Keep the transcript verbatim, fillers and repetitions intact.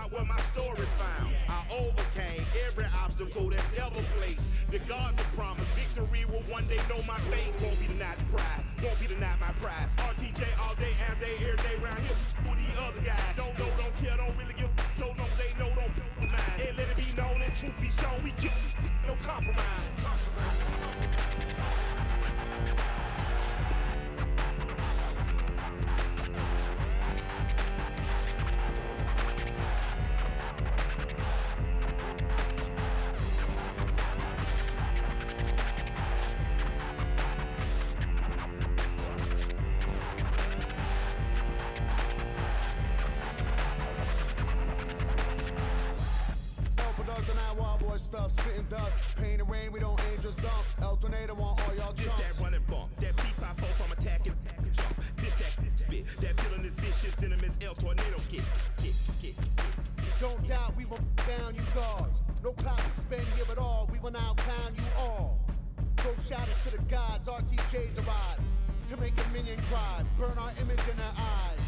about where my story found. I overcame every obstacle that's ever placed. The gods have promised victory will one day know my face. Won't be denied the pride, won't be denied my prize. R T J all day, every day, every day round here. Who these other guys? Don't know, don't care, don't really give a so long they know, don't mind. And let it be known and truth be shown, we get no compromise. Stuff, spitting dust, pain and rain, we don't aim, just dump. El Tornado on all y'all This chumps. that running bump, that B fifty-four from attacking, jump. This that spit, that feeling is vicious, venomous El Tornado get, get, get, get. Don't doubt, we will down you guards. No clout to spend here at all, we will now pound you all. Go shout it to the gods, R T J's arrive to make a minion cry, burn our image in their eyes.